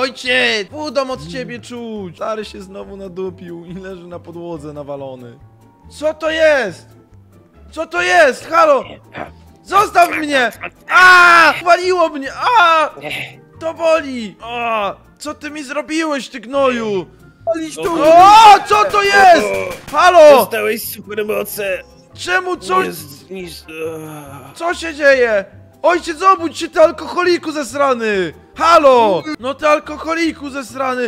ojciec! Budą od ciebie czuć! Stary się znowu nadupił i leży na podłodze nawalony. Co to jest? Co to jest? Halo! Zostaw mnie! A! Waliło mnie! A! To boli! A! Co ty mi zrobiłeś, ty gnoju? O! Co to jest? Halo! Dostałeś supermoce! Czemu? Co? Jest niż... Co się dzieje? Ojciec, obudź się, ty alkoholiku zesrany! Halo! No ty alkoholiku zesrany!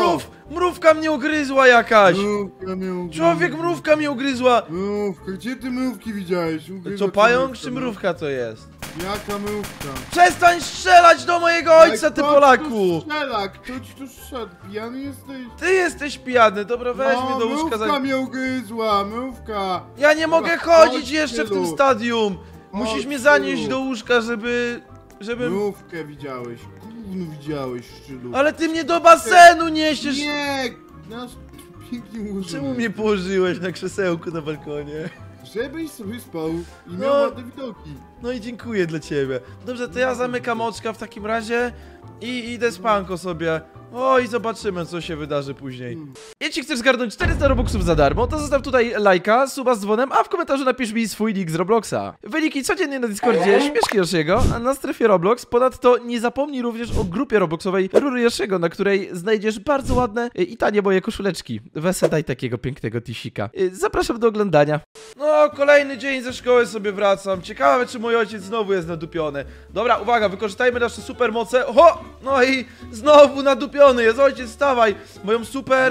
Mrówka mnie ugryzła jakaś! Mrówka mnie ugryzła. Człowiek, mrówka mnie ugryzła! Mrówka, gdzie ty mrówki widziałeś? Co, pająk czy mrówka to jest? Jaka mrówka? Przestań strzelać do mojego ojca, ty Polaku! Kto ci tu strzela? Pijany jesteś? Ty jesteś pijany, dobra, weź mnie do łóżka. Mrówka mnie ugryzła, mrówka! Ja nie mogę Dobra, chodzić chodź, jeszcze w tym Tylu. stadium! Musisz Chodź, mnie zanieść Tylu. do łóżka, żeby... Mrówkę widziałeś, gówno widziałeś, Szczylu. Ale ty mnie do basenu niesiesz! Nie! Nasz pięknie ułożony. Czemu mnie położyłeś na krzesełku na balkonie? Żebyś sobie spał i No. miał ładne widoki. No i dziękuję dla ciebie. Dobrze, to ja zamykam oczka w takim razie i idę spanko sobie. O, i zobaczymy, co się wydarzy później. Jeśli chcesz zgarnąć 400 robuxów za darmo, to zostaw tutaj lajka, suba z dzwonem, a w komentarzu napisz mi swój nick z Robloxa. Wyniki codziennie na Discordzie Śmieszki Yoshiego, a na strefie Roblox. Ponadto nie zapomnij również o grupie Robloxowej Rury Yoshiego, na której znajdziesz bardzo ładne i tanie moje koszuleczki. Weź daj takiego pięknego tisika. Zapraszam do oglądania. No, kolejny dzień ze szkoły sobie wracam. Ciekawe, czy mój ojciec znowu jest nadupiony. Dobra, uwaga, wykorzystajmy nasze supermoce. Ho! No i znowu nadupiony jest. Ojciec, stawaj. Moją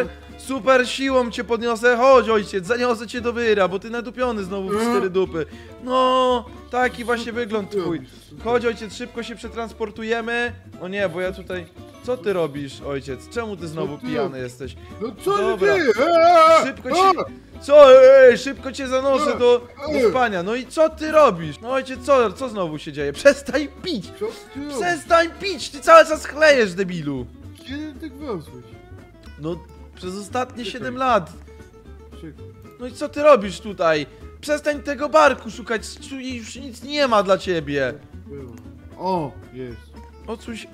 super siłą cię podniosę. Chodź, ojciec, zaniosę cię do wyra, bo ty nadupiony znowu w 4 dupy. No, taki właśnie wygląd twój. Chodź, ojciec, szybko się przetransportujemy. O nie, bo ja tutaj... Co ty robisz, ojciec? Czemu ty znowu pijany jesteś? No co Dobra. ty? Szybko się... Co? Szybko cię zanoszę do spania. No i co ty robisz? No ojciec, co znowu się dzieje? Przestań pić! Co ty? Przestań pić! Ty cały czas chlejesz, debilu! Kiedy tak wyrosłeś? No, przez ostatnie 7 lat. Czekaj. No i co ty robisz tutaj? Przestań tego barku szukać, już nic nie ma dla ciebie. Było. O, jest. Odsuń się.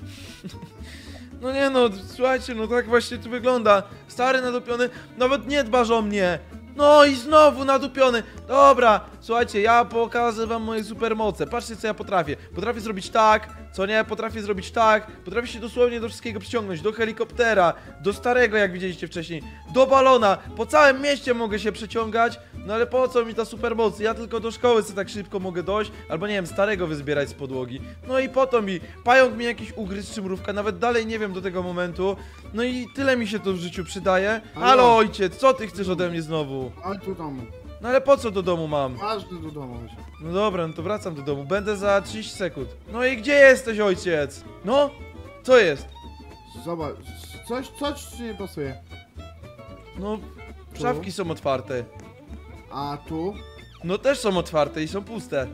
No nie no, słuchajcie, no tak właśnie tu wygląda. Stary nadupiony, nawet nie dbasz o mnie. No i znowu nadupiony. Dobra, słuchajcie, ja pokażę wam moje supermoce. Patrzcie, co ja potrafię. Potrafię zrobić tak, co nie? Potrafię zrobić tak. Potrafię się dosłownie do wszystkiego przyciągnąć. Do helikoptera, do starego, jak widzieliście wcześniej, do balona. Po całym mieście mogę się przeciągać. No ale po co mi ta supermoc? Ja tylko do szkoły sobie tak szybko mogę dojść. Albo nie wiem, starego wyzbierać z podłogi. No i po to mi pająk mi jakiś ugryzł czy mrówka. Nawet dalej nie wiem do tego momentu. No i tyle mi się to w życiu przydaje. Halo, ojciec, co ty chcesz ode mnie znowu? Chodź do domu. No ale po co do domu mam? Ważny do domu. No dobra, no to wracam do domu. Będę za 30 sekund. No i gdzie jesteś, ojciec? No? Co jest? Zobacz, coś ci nie pasuje. No, szafki są otwarte. A tu? No też są otwarte i są puste.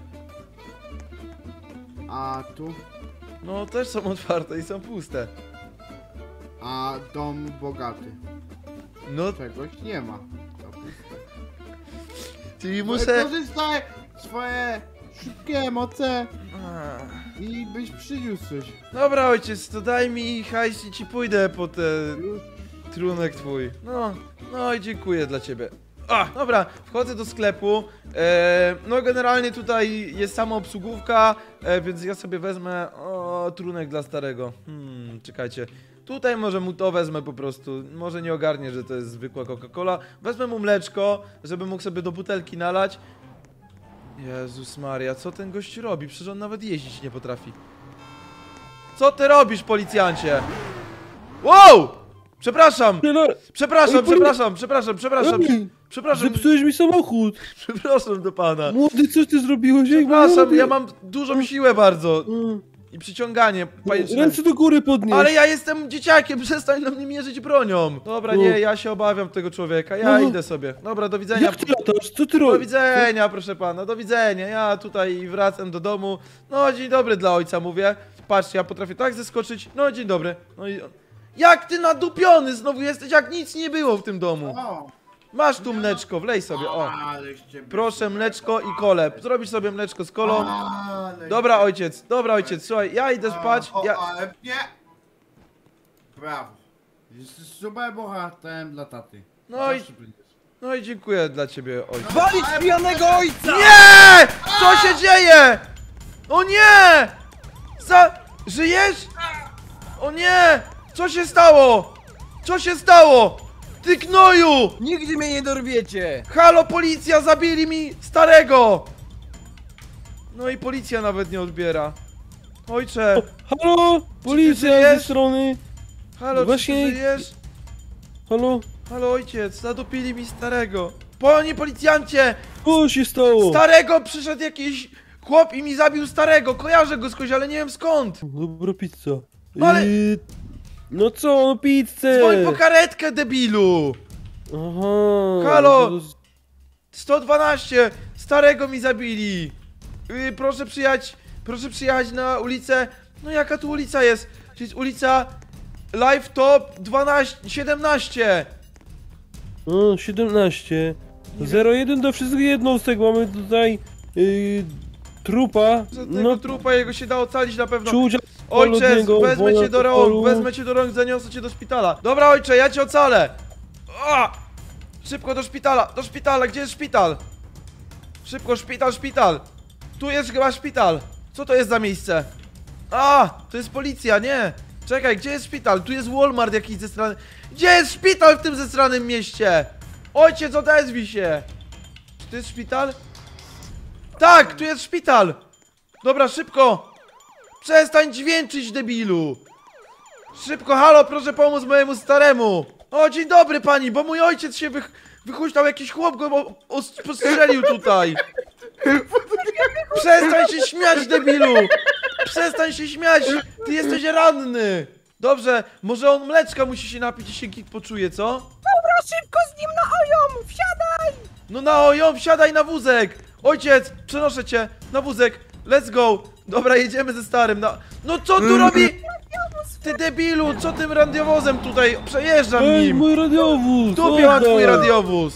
A tu? No też są otwarte i są puste. A dom bogaty. No, Czegoś nie ma. To puste. czyli muszę... Korzystaj swoje szybkie moce i byś przyniósł coś. Dobra, ojciec, to daj mi hajs i ci pójdę po te... Już? trunek twój. No i dziękuję dla ciebie. Dobra, wchodzę do sklepu. No generalnie tutaj jest sama obsługówka, więc ja sobie wezmę trunek dla starego. Czekajcie. Tutaj może mu to wezmę po prostu. Może nie ogarnie, że to jest zwykła Coca-Cola. Wezmę mu mleczko, żeby mógł sobie do butelki nalać. Jezus Maria, co ten gość robi? Przecież on nawet jeździć nie potrafi. Co ty robisz, policjancie? Wow! Przepraszam! Przepraszam. Zepsułeś mi samochód! Przepraszam do pana. Młody, co ty zrobiłeś? Ej, Przepraszam, młody. ja mam dużą siłę bardzo. I przyciąganie pajęczne. Ręce do góry podnieś! Ale ja jestem dzieciakiem, przestań na mnie mierzyć bronią. Dobra, nie, ja się obawiam tego człowieka, ja idę sobie. Dobra, do widzenia. Jak ty latasz? Co ty Do robisz? widzenia, proszę pana, do widzenia. Ja tutaj wracam do domu. No, dzień dobry dla ojca, mówię. Patrzcie, ja potrafię tak zeskoczyć. No, dzień dobry. No i... Jak ty nadupiony znowu jesteś, jak nic nie było w tym domu. O! Masz tu mleczko, wlej sobie, o. Aleście Proszę, mleczko i kole. Zrobisz sobie mleczko z kolą. Ale... Dobra, ojciec, słuchaj, ja idę spać. Ale nie! Brawo. Jesteś super bohaterem dla taty. No i, Zawsze będziesz. no i dziękuję dla ciebie, ojcze. Walić pijanego ojca! Nie! Co się dzieje? O nie! Żyjesz? O nie! Co się stało? Co się stało? Ty gnoju! Nigdy mnie nie dorwiecie! Halo, policja! Zabili mi starego! No i policja nawet nie odbiera. Ojcze! Halo? Policja żyjesz? ze strony. Halo, Właśnie- czy ty żyjesz? Halo? Halo, ojciec, zadupili mi starego. Panie policjancie! Co się stało? Starego przyszedł jakiś chłop i mi zabił starego. Kojarzę go skądś, ale nie wiem skąd. Dobra pizza. Ale- No co, no pizzę! Dzwoń po karetkę, debilu! Aha. Halo! to- 112! Starego mi zabili! Proszę przyjechać na ulicę. No jaka tu ulica jest? To jest ulica Live Top 17. O, 17. 01 do wszystkich jednostek. Mamy tutaj trupa. Za tego No, trupa jego się da ocalić na pewno. czucia. Ojcze, wezmę wola cię do rąk, alkoholu. wezmę cię do rąk, zaniosę cię do szpitala. Dobra, ojcze, ja cię ocalę. O! Szybko do szpitala, gdzie jest szpital? Szybko, szpital. Tu jest chyba szpital. Co to jest za miejsce? A, to jest policja, nie. Czekaj, gdzie jest szpital? Tu jest Walmart jakiś ze strony. Gdzie jest szpital w tym zestranym mieście? Ojciec, odezwij się. Czy to jest szpital? Tak, tu jest szpital. Dobra, szybko. Przestań dźwięczyć, debilu! Szybko, halo, proszę pomóc mojemu staremu! O, dzień dobry pani, bo mój ojciec się wychuśtał, jakiś chłop go postrzelił tutaj! Przestań się śmiać, debilu! Przestań się śmiać! Ty jesteś ranny! Dobrze, może on mleczka musi się napić i się git poczuje, co? Dobra, szybko z nim na ojom! Wsiadaj! No na ojom, wsiadaj na wózek! Ojciec, przenoszę cię na wózek! Let's go! Dobra, jedziemy ze starym, no co tu robi? Ty debilu, co tym radiowozem tutaj? Przejeżdżam Ej, nim! mój radiowóz! Tu ma twój oddaj. radiowóz!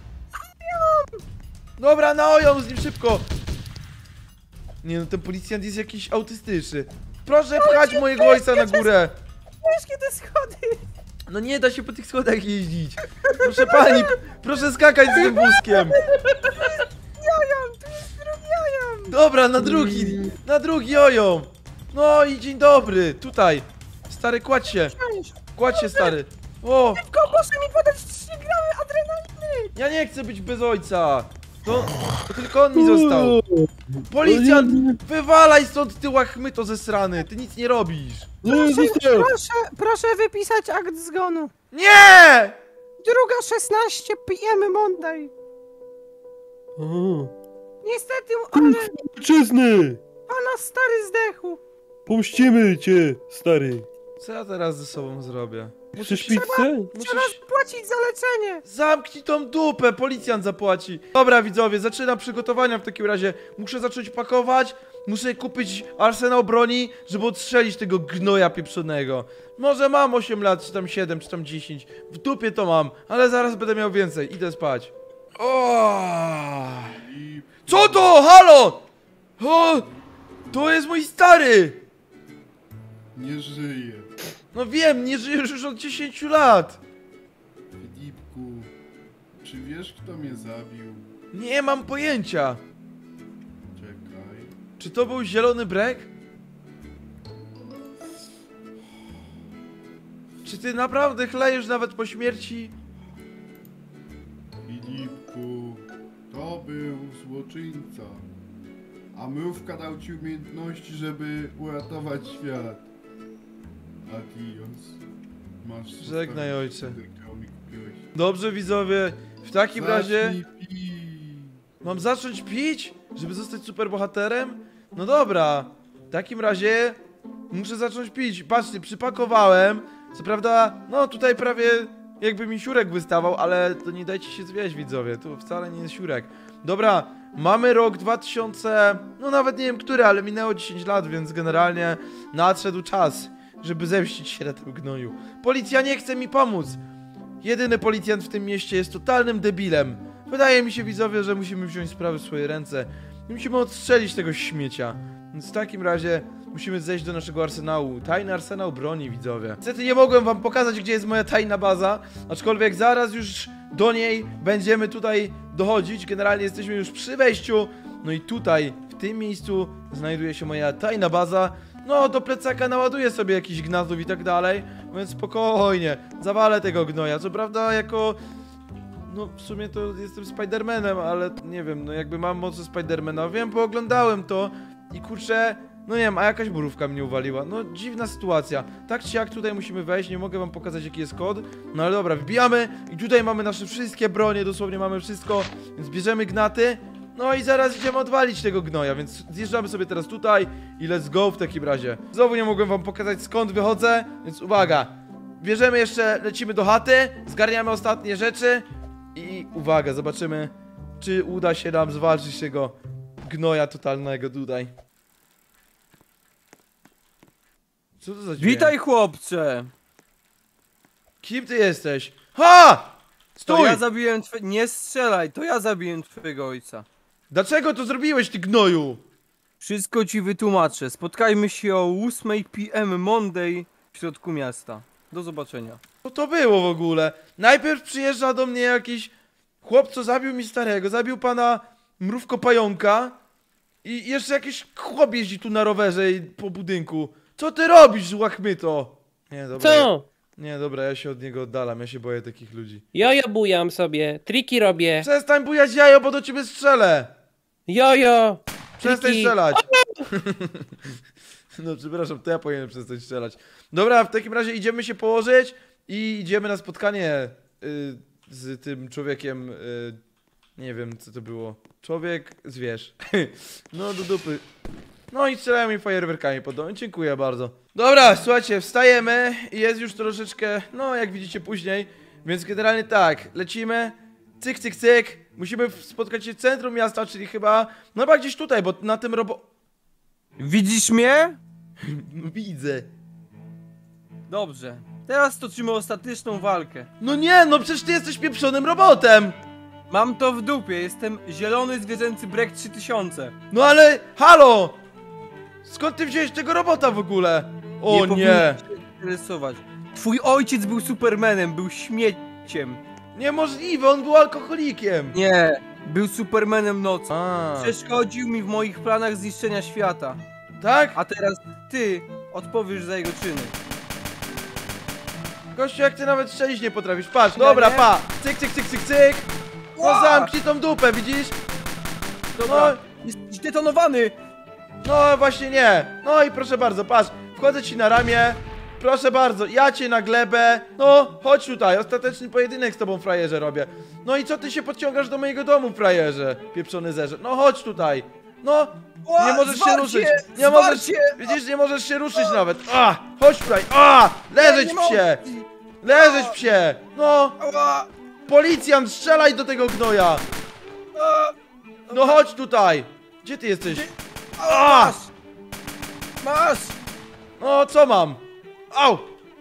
Dobra, na ojom z nim szybko! Nie no, ten policjant jest jakiś autystyczny. Proszę pchać mojego ojca na górę! Ciężkie te schody! No nie da się po tych schodach jeździć. Proszę pani, proszę skakać z tym wózkiem. Jojom, tu jest drugi jojom! Dobra, na drugi ojom. No i dzień dobry, tutaj. Stary, kładź się stary. O, Szybko, proszę mi podać 3 gramy adrenaliny! ja nie chcę być bez ojca. To tylko on mi został. Policjant, wywalaj stąd ty łachmyto zesrany, ty nic nie robisz. Nie, zostaw! Proszę wypisać akt zgonu. Nie! Druga 16 PM Monday. Aha. Niestety, ale Ojczyzny! pana stary zdechł. Pomścimy cię, stary. Co ja teraz ze sobą zrobię? Chcesz pizzę? Trzeba płacić za leczenie. Zamknij tą dupę, policjant zapłaci. Dobra widzowie, zaczynam przygotowania w takim razie. Muszę zacząć pakować, muszę kupić arsenał broni, żeby odstrzelić tego gnoja pieprzonego. Może mam 8 lat, czy tam 7, czy tam 10. W dupie to mam, ale zaraz będę miał więcej. Idę spać. O! Co to? Halo! O! To jest mój stary! Nie żyje. No wiem, nie żyjesz już od 10 lat. Filipku, czy wiesz, kto mnie zabił? Nie mam pojęcia. Czekaj. Czy to był zielony brek? Czy ty naprawdę chlejesz nawet po śmierci? Filipku, to był złoczyńca. A mrówka dał ci umiejętności, żeby uratować świat. Adios. Masz Żegnaj, ojcze. zostawić, którą mi kupiłeś. Dobrze widzowie, w takim razie Zacznij pić. mam zacząć pić, żeby zostać superbohaterem? No dobra, w takim razie muszę zacząć pić. Patrzcie, przypakowałem. Co prawda, no tutaj prawie jakby mi siurek wystawał, ale to nie dajcie się zwieść, widzowie, tu wcale nie jest siurek. Dobra, mamy rok 2000, no nawet nie wiem który, ale minęło 10 lat, więc generalnie nadszedł czas, żeby zemścić się na tym gnoju. Policja nie chce mi pomóc. Jedyny policjant w tym mieście jest totalnym debilem. Wydaje mi się, widzowie, że musimy wziąć sprawy w swoje ręce i musimy odstrzelić tego śmiecia. Więc w takim razie musimy zejść do naszego arsenału. Tajny arsenał broni, widzowie. Niestety nie mogłem wam pokazać, gdzie jest moja tajna baza, aczkolwiek zaraz już do niej będziemy tutaj dochodzić. Generalnie jesteśmy już przy wejściu. No i tutaj, w tym miejscu znajduje się moja tajna baza. No, do plecaka naładuję sobie jakiś gnazów i tak dalej, więc spokojnie, zawalę tego gnoja. Co prawda jako... No, w sumie to jestem Spidermanem, ale nie wiem, no jakby mam moce Spidermana. Wiem, bo oglądałem to i kurczę, no nie wiem, a jakaś mrówka mnie uwaliła. No, dziwna sytuacja. Tak czy jak tutaj musimy wejść, nie mogę wam pokazać jaki jest kod. No ale dobra, wbijamy i tutaj mamy nasze wszystkie bronie, dosłownie mamy wszystko, więc bierzemy gnaty. No i zaraz idziemy odwalić tego gnoja, więc zjeżdżamy sobie teraz tutaj i let's go w takim razie. Znowu nie mogłem wam pokazać skąd wychodzę, więc uwaga. Bierzemy jeszcze, lecimy do chaty, zgarniamy ostatnie rzeczy i uwaga, zobaczymy, czy uda się nam zwalczyć tego gnoja totalnego tutaj. Co to za dźwięk? Witaj, chłopcze! Kim ty jesteś? Ha! To Stój! ja zabiłem Nie strzelaj, to ja zabiłem twojego ojca. Dlaczego to zrobiłeś, ty gnoju? Wszystko ci wytłumaczę. Spotkajmy się o 8 PM Monday w środku miasta. Do zobaczenia. Co to było w ogóle? Najpierw przyjeżdża do mnie jakiś chłop, co zabił mi starego, zabił pana mrówko pająka i jeszcze jakiś chłop jeździ tu na rowerze i po budynku. Co ty robisz, łachmyto? Nie, dobra. Co? Nie, dobra, ja się od niego oddalam, ja się boję takich ludzi. Jojo bujam sobie, triki robię. Przestań bujać jajo, bo do ciebie strzelę! Jojo! Przestań Triki. strzelać! No przepraszam, to ja powinienem przestać strzelać. Dobra, w takim razie idziemy się położyć i idziemy na spotkanie z tym człowiekiem, nie wiem co to było. Człowiek, zwierz. No do dupy. No i strzelają mi fajerwerkami pod dom. Dziękuję bardzo. Dobra, słuchajcie, wstajemy i jest już troszeczkę, no jak widzicie później. Więc generalnie tak, lecimy. Cyk, cyk, cyk. Musimy spotkać się w centrum miasta, czyli chyba, no chyba gdzieś tutaj, bo na tym Widzisz mnie? Widzę. Dobrze. Teraz toczymy ostateczną walkę. No nie, no przecież ty jesteś pieprzonym robotem. Mam to w dupie, jestem zielony zwierzęcy Break 3000. No ale, halo! Skąd ty wziąłeś tego robota w ogóle? O nie. powinien się interesować. Twój ojciec był Supermanem, był śmieciem. Niemożliwe, on był alkoholikiem. Nie, był Supermanem nocy. A, Przeszkodził mi w moich planach zniszczenia świata. tak? A teraz ty odpowiesz za jego czyny. Gościu, jak ty nawet strzelić nie potrafisz. Patrz, dobra, nie? pa. Cyk, cyk, cyk, cyk, cyk. No Ła! zamknij tą dupę, widzisz? Dobra, jesteś detonowany! No właśnie nie. No i proszę bardzo, patrz. Wchodzę ci na ramię. Proszę bardzo, ja cię na glebę. No, chodź tutaj, ostateczny pojedynek z tobą, frajerze, robię. No i co ty się podciągasz do mojego domu, frajerze? Pieprzony zerze. No chodź tutaj. No, nie możesz się ruszyć. Nie możesz, widzisz, nie możesz się ruszyć nawet. A, chodź tutaj. A, leżeć w psie. Leżeć w psie. No, Ała! policjant, strzelaj do tego gnoja. No chodź tutaj. Gdzie ty jesteś? A! Masz! No, co mam? Au!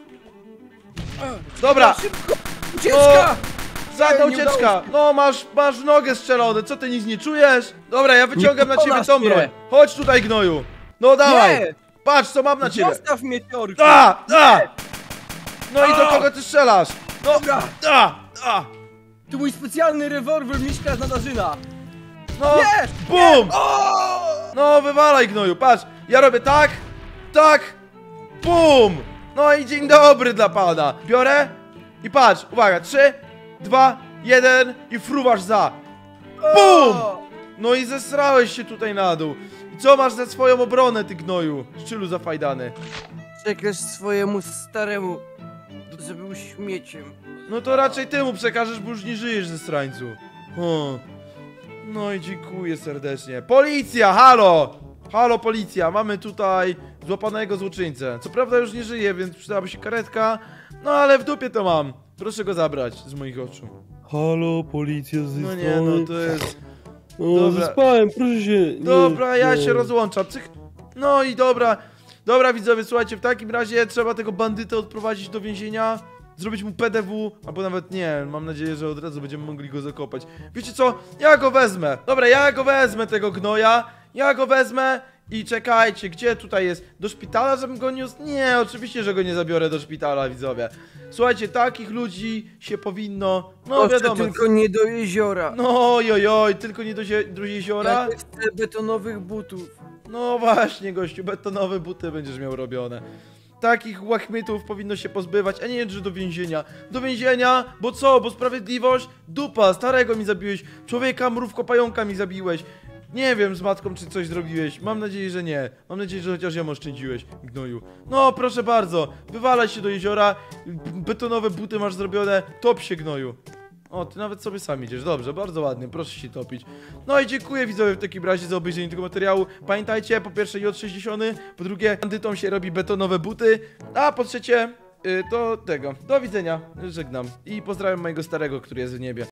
Dobra, Szybko! Ucieczka! żadna nie ucieczka. No, masz w nogę strzelone, co ty nic nie czujesz? Dobra, ja wyciągam na ciebie pokonasz tą mnie. broń. Chodź tutaj, gnoju. No dawaj. Nie! Patrz, co mam na ciebie. Zostaw mnie, Ciorku! A! No i do kogo ty strzelasz? No, Dobra! a! To mój specjalny rewolwer Miśka z Nadarzyna! No, Nie! bum! O! No, wywalaj, gnoju, patrz. Ja robię tak, tak, bum! No i dzień dobry dla pana. Biorę i patrz, uwaga, 3, 2, 1 i fruwasz za. BUM! No i zesrałeś się tutaj na dół. I co masz za swoją obronę, ty gnoju? Szczylu zafajdany. Przekaż swojemu staremu, że był śmieciem. No to raczej ty mu przekażesz, bo już nie żyjesz ze strańcu. O. No i dziękuję serdecznie. Policja, halo! Halo, policja, mamy tutaj złapanego złoczyńcę. Co prawda już nie żyje, więc przydałaby się karetka. No ale w dupie to mam. Proszę go zabrać z moich oczu. Halo, policja z No nie, no to jest... O, dobra. zaspałem, proszę się. Nie, Dobra, ja nie. się rozłączam. Cyk. No i dobra. Dobra, widzowie, słuchajcie, w takim razie trzeba tego bandytę odprowadzić do więzienia, zrobić mu PDW, albo nawet nie, mam nadzieję, że od razu będziemy mogli go zakopać. Wiecie co? Ja go wezmę. Dobra, ja go wezmę, tego gnoja. Ja go wezmę I czekajcie, gdzie tutaj jest? Do szpitala, żebym go niósł? Nie, oczywiście, że go nie zabiorę do szpitala, widzowie. Słuchajcie, takich ludzi się powinno... No Proszę, wiadomo. tylko nie do jeziora. No ojojoj, tylko nie do jeziora? Ja nie chcę betonowych butów. No właśnie, gościu, betonowe buty będziesz miał robione. Takich łachmytów powinno się pozbywać, a nie, że do więzienia. Do więzienia, bo co? Bo sprawiedliwość? Dupa, starego mi zabiłeś, człowieka, mrówko, pająka mi zabiłeś. Nie wiem, z matką czy coś zrobiłeś. Mam nadzieję, że nie. Mam nadzieję, że chociaż ją oszczędziłeś, gnoju. No, proszę bardzo, wywalaj się do jeziora, betonowe buty masz zrobione, top się, gnoju. O, ty nawet sobie sam idziesz, dobrze, bardzo ładnie, proszę się topić. No i dziękuję widzowie w takim razie za obejrzenie tego materiału. Pamiętajcie, po pierwsze J60, po drugie bandytom się robi betonowe buty, a po trzecie do widzenia, żegnam i pozdrawiam mojego starego, który jest w niebie.